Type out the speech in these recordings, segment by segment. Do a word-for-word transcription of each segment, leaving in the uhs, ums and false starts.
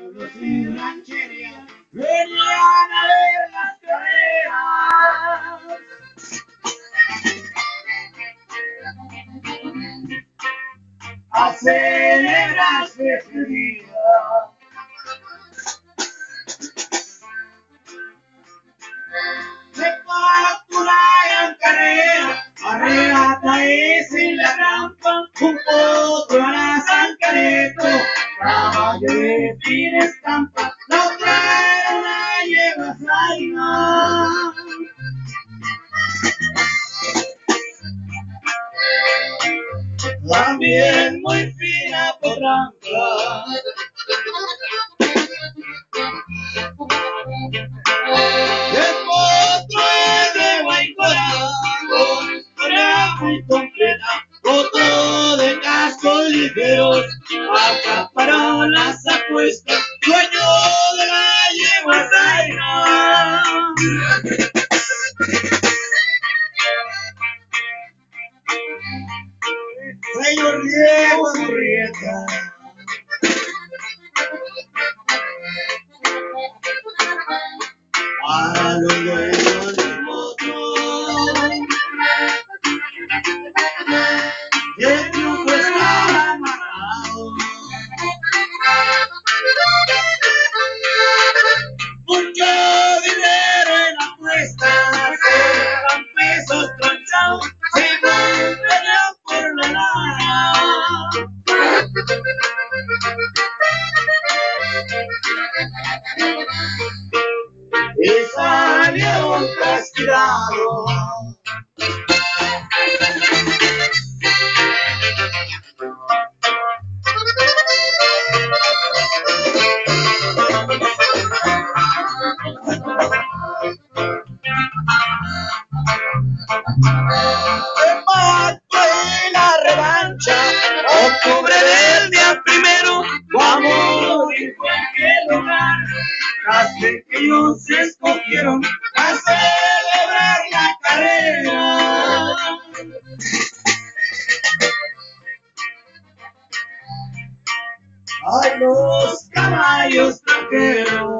pueblos y rancherías venían a ver las carreras. A celebrarse ese día. Se factura en carrera, arrebata ese en la rampa, un potro hará San Careto, caballo de fina estampa, la trae una yegua zaina. También muy fina potranca. El potro es de Guaycora, con historia muy completa, potro de cascos ligeros, acaparó las apuestas, dueño de la yegua zaina. Señor Diego Murrieta, a los dueños del potro, el triunfo estaba amarrado. Mucho dinero en apuestas, eran pesos tranchados, según pelean por la lana. Y salieron castigados. El pacto y la revancha, octubre del día primero, vamos en cualquier lugar. Castequeños se escogieron a celebrar la carrera. Ay, los caballos trajeron.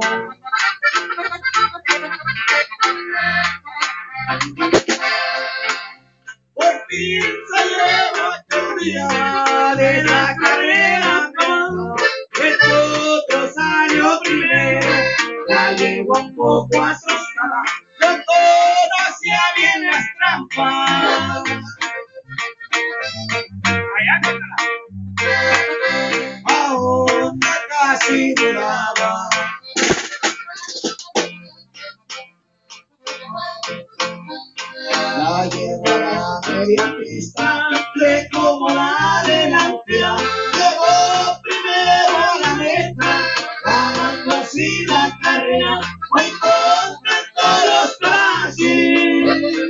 Por fin se llegó el día de la carrera, el potro salió primero, la yegua un poco asustada, pero conocía bien las trampas. Ahora casi duraba. La yegua a la media pista, le como la delantera, llegó primero a la meta, ganando así la carrera, muy contentos los Brasil.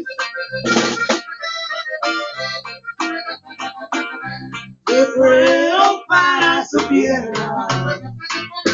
Se fueron para su tierra.